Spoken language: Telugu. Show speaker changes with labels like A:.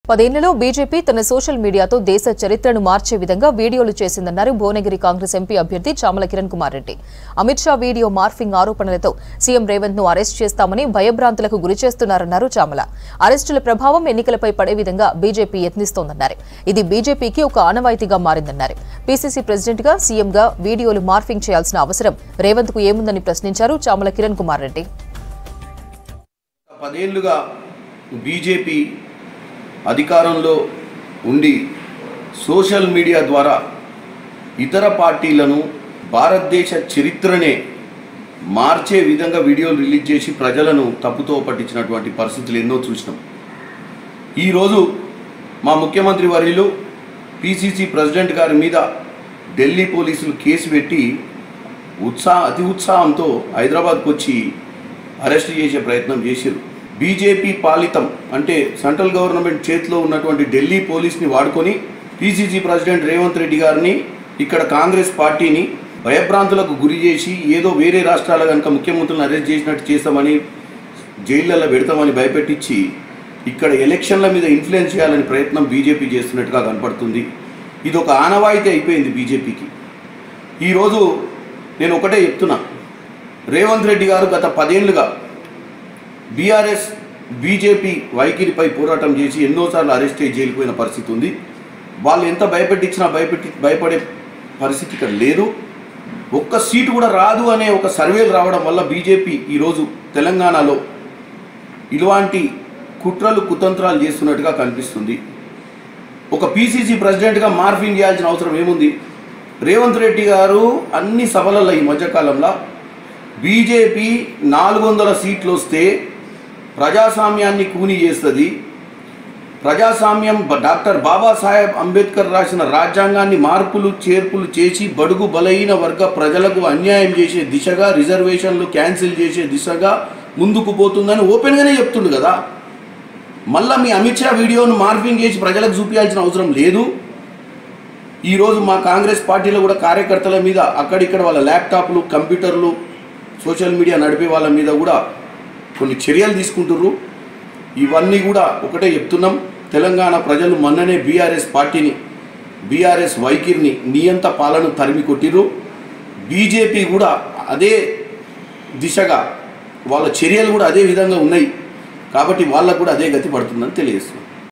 A: 10 బీజేపీ తన సోషల్ మీడియాతో దేశ చరిత్రను మార్చే విధంగా వీడియోలు చేసిందన్నారు భువనగిరి కాంగ్రెస్ ఎంపీ అభ్యర్థి చామల కిరణ్ కుమార్ రెడ్డి. అమిత్ షా వీడియో మార్ఫింగ్ ఆరోపణలతో సీఎం రేవంత్ ను అరెస్ట్ చేస్తామని భయభ్రాంతులకు గురిచేస్తున్నారన్నారు చామల. అరెస్టుల ప్రభావం ఎన్నికలపై పడే విధంగా బీజేపీ యత్నిస్తోందన్నారు. ఇది బీజేపీకి ఒక ఆనవాయితీగా మారిందన్నారు. పీసీసీ ప్రెసిడెంట్ గా సీఎంగా వీడియోలు మార్ఫింగ్ చేయాల్సిన అవసరం రేవంత్ కు ఏముందని ప్రశ్నించారు చామల కిరణ్ కుమార్ రెడ్డి.
B: 10 ఏళ్లుగా బీజేపీ అధికారంలో ఉండి సోషల్ మీడియా ద్వారా ఇతర పార్టీలను భారతదేశ చరిత్రనే మార్చే విధంగా వీడియోలు రిలీజ్ చేసి ప్రజలను తప్పుతో పట్టించినటువంటి పరిస్థితులు ఎన్నో చూసినాం. ఈరోజు మా ముఖ్యమంత్రి వర్యులు పీసీసీ ప్రెసిడెంట్ గారి మీద ఢిల్లీ పోలీసులు కేసు పెట్టి అతి ఉత్సాహంతో హైదరాబాద్కు వచ్చి అరెస్ట్ చేసే ప్రయత్నం చేశారు. బీజేపీ పాలితం అంటే సెంట్రల్ గవర్నమెంట్ చేతిలో ఉన్నటువంటి ఢిల్లీ పోలీస్ని వాడుకొని పీసీసీ ప్రెసిడెంట్ రేవంత్ రెడ్డి గారిని ఇక్కడ కాంగ్రెస్ పార్టీని భయభ్రాంతులకు గురి చేసి ఏదో వేరే రాష్ట్రాల కనుక ముఖ్యమంత్రులను అరెస్ట్ చేసినట్టు చేస్తామని జైళ్లలో పెడతామని భయపెట్టించి ఇక్కడ ఎలక్షన్ల మీద ఇన్ఫ్లుయెన్స్ చేయాలని ప్రయత్నం బీజేపీ చేస్తున్నట్టుగా కనపడుతుంది. ఇది ఒక ఆనవాయితీ అయిపోయింది బీజేపీకి. ఈరోజు నేను ఒకటే చెప్తున్నా, రేవంత్ రెడ్డి గారు గత 10 ఏళ్లుగా బీఆర్ఎస్ బీజేపీ వైఖరిపై పోరాటం చేసి ఎన్నోసార్లు అరెస్ట్ అయ్యి జైలుపోయిన పరిస్థితి ఉంది. వాళ్ళు ఎంత భయపెట్టించినా భయపడే పరిస్థితి ఇక్కడ లేదు. ఒక్క సీటు కూడా రాదు అనే ఒక సర్వేలు రావడం వల్ల బీజేపీ ఈరోజు తెలంగాణలో ఇలాంటి కుట్రలు కుతంత్రాలు చేస్తున్నట్టుగా కనిపిస్తుంది. ఒక పీసీసీ ప్రెసిడెంట్గా మార్ఫింగ్ చేయాల్సిన అవసరం ఏముంది? రేవంత్ రెడ్డి గారు అన్ని సభలలో ఈ మధ్యకాలంలో బీజేపీ 400 సీట్లు వస్తే ప్రజాస్వామ్యాన్ని కూని చేస్తుంది, ప్రజాస్వామ్యం డాక్టర్ బాబాసాహెబ్ అంబేద్కర్ రాసిన రాజ్యాంగాన్ని మార్పులు చేర్పులు చేసి బడుగు బలహీన వర్గ ప్రజలకు అన్యాయం చేసే దిశగా, రిజర్వేషన్లు క్యాన్సిల్ చేసే దిశగా ముందుకు పోతుందని ఓపెన్గానే చెప్తుండు కదా. మళ్ళీ మీ అమిత్ షా వీడియోను మార్ఫింగ్ చేసి ప్రజలకు చూపించాల్సిన అవసరం లేదు. ఈరోజు మా కాంగ్రెస్ పార్టీలో కూడా కార్యకర్తల మీద అక్కడిక్కడ వాళ్ళ ల్యాప్టాప్లు, కంప్యూటర్లు, సోషల్ మీడియా నడిపే వాళ్ళ మీద కూడా కొన్ని చర్యలు తీసుకుంటుర్రు. ఇవన్నీ కూడా ఒకటే చెప్తున్నాం, తెలంగాణ ప్రజలు మొన్ననే బీఆర్ఎస్ పార్టీని, బీఆర్ఎస్ వైఖరిని, నియంత పాలన తరిమి కొట్టిర్రు. బీజేపీ కూడా అదే దిశగా వాళ్ళ చర్యలు కూడా అదే విధంగా ఉన్నాయి. కాబట్టి వాళ్ళకు కూడా అదే గతి పడుతుందని తెలియజేస్తున్నాం.